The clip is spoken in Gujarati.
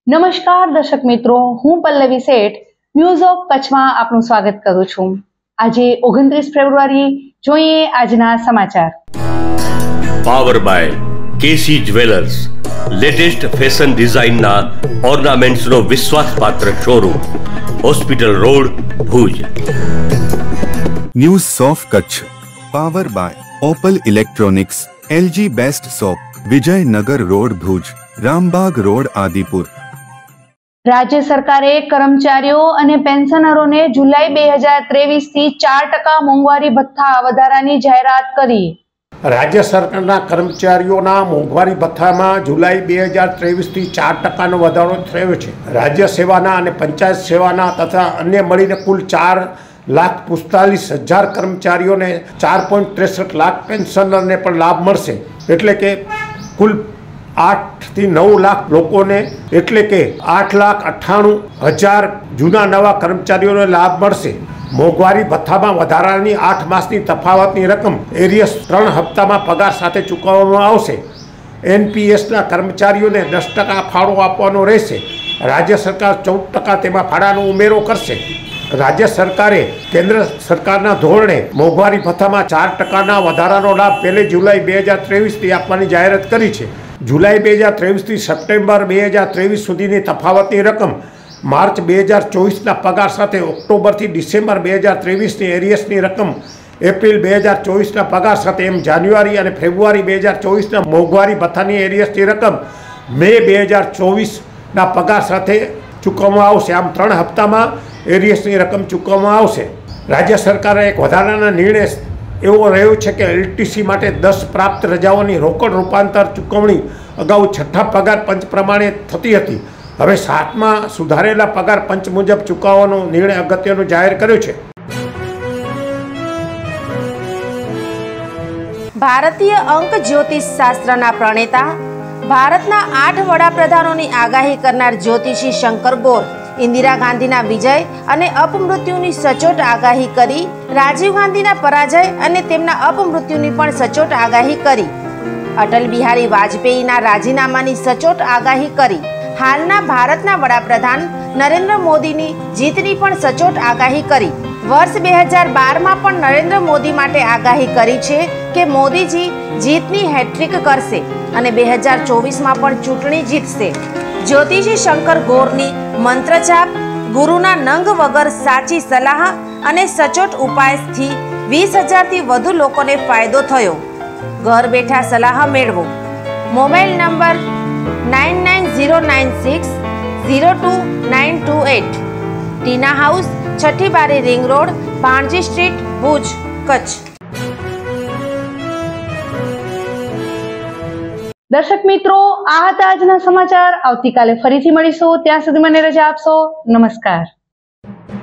નમસ્કાર દર્શક મિત્રો, હું પલ્લવી શેઠ ન્યૂઝ ઓફ કચ્છમાં આપનું સ્વાગત કરું છું। આજે 29 ફેબ્રુઆરી જોઈએ આજના સમાચાર। Power by KC jewellers, latest fashion ડિઝાઇનના ઓર્નામેન્ટ્સનો વિશ્વાસપાત્ર showroom, hospital road, Bhuj. News of Kutch power by Opal electronics, LG best shop, Vijaynagar road, Bhuj, Rambagh road, Adipur. રાજ્ય સરકારે કર્મચારીઓ અને પેન્શનરોને જુલાઈ 2023 થી 4% મોંઘવારી ભથ્થા વધારાની જાહેરાત કરી। રાજ્ય સરકારના કર્મચારીઓના મોંઘવારી ભથ્થામાં જુલાઈ 2023 થી 4%નો વધારો થયો છે। રાજ્ય સેવાના અને પંચાયત સેવાના તથા અન્ય મળીને કુલ 4,45,000 કર્મચારીઓને 4.63 લાખ પેન્શનરને પણ લાભ મળશે। એટલે કે કુલ 8 થી 9 લાખ લોકોને એટલે કે 8,98,000 જૂના નવા કર્મચારીઓને લાભ મળશે। મોંઘવારી ભથ્થામાં વધારાની 8 માસની તફાવતની રકમ એરિયસ 3 હપ્તામાં પગાર સાથે ચૂકવવામાં આવશે। એનપીએસના કર્મચારીઓને 10% ફાળો આપવાનો રહેશે। રાજ્ય સરકાર 14% તેમાં ફાળાનો ઉમેરો કરશે। રાજ્ય સરકારે કેન્દ્ર સરકારના ધોરણે મોંઘવારી ભથ્થામાં 4%ના વધારાનો લાભ 1 જુલાઈ 2023થી આપવાની જાહેરાત કરી છે। જુલાઈ 2023 થી સપ્ટેમ્બર 2023 સુધીની તફાવતની રકમ માર્ચ 2024ના પગાર સાથે ઓક્ટોબરથી ડિસેમ્બર 2023ની એરિયસની રકમ એપ્રિલ 2024ના પગાર સાથે એમ જાન્યુઆરી અને ફેબ્રુઆરી 2024ના મોંઘવારી ભથ્થાની એરિયસની રકમ મે 2024ના પગાર સાથે ચૂકવવામાં આવશે। આમ 3 હપ્તામાં એરિયસની રકમ ચૂકવવામાં આવશે। રાજ્ય સરકારે એક વધારાના નિર્ણય એવો રહ્યો છે કે એલટીસી માટે 10 પ્રાપ્ત રજાઓની રોકડ રૂપાંતર ચૂકવણી અગાઉ 6થા પગાર પંચ પ્રમાણે થતી હતી, હવે 7મા સુધારેલા પગાર પંચ મુજબ ચૂકવવાનો નિર્ણય અગત્યનો જાહેર કર્યો છે। ભારતીય અંક જ્યોતિષ શાસ્ત્રના પ્રણેતા, ભારતના 8 વડાપ્રધાનોની આગાહી કરનાર જ્યોતિષી શંકર ગોર ઇન્દિરા ગાંધીના વિજય અને અપમૃત્યુની સચોટ આગાહી કરી, રાજીવ ગાંધીના પરાજય અને તેમના અપમૃત્યુની પણ સચોટ આગાહી કરી, અટલ બિહારી વાજપેયીના રાજીનામાની સચોટ આગાહી કરી, હાલના ભારતના વડાપ્રધાન નરેન્દ્ર મોદીની જીતની પણ સચોટ આગાહી કરી। વર્ષ 2012માં પણ નરેન્દ્ર મોદી માટે આગાહી કરી છે કે મોદીજી જીતની હેટ્રિક કરશે અને 2024માં પણ ચૂંટણી જીતશે। જ્યોતિષી શંકર ગોરની મંત્રજાપ, ગુરુના નંગ વગર સાચી સલાહ અને સચોટ ઉપાયથી 20,000થી વધુ લોકોને ફાયદો થયો। ઘર બેઠા સલાહ મેળવો। મોબાઈલ નંબર 9909602928, ટીના house, Chhathi Bari ring road, Bhanji street, Bhuj, Kutch. દર્શક મિત્રો, આ હતા આજના સમાચાર। આવતીકાલે ફરીથી મળીશું, ત્યાં સુધી મને રજા આપશો। નમસ્કાર।